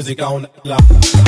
music on loud.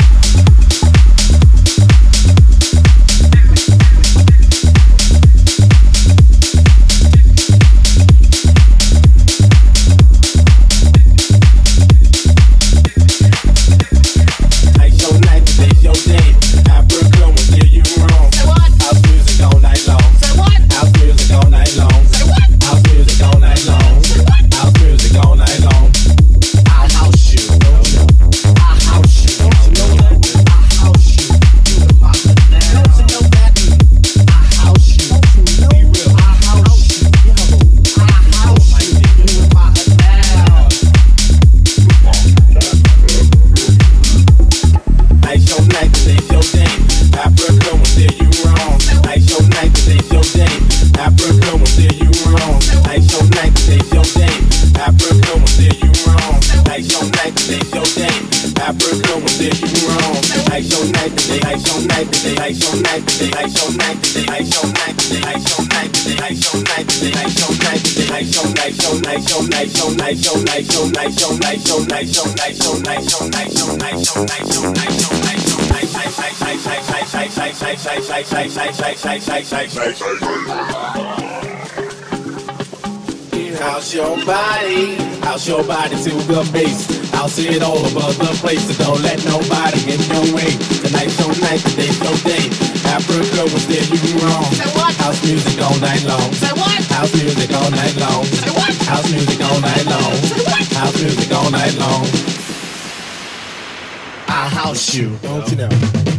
House your body to the bass. I'll see it all over the place, so don't let nobody in your way. Tonight's your night, today's your day. Africa was there, you wrong. Say what? House music all night long. Say what? House music all night long. Say what? House music all night long. Say what? House music all night long. I house you, don't you know?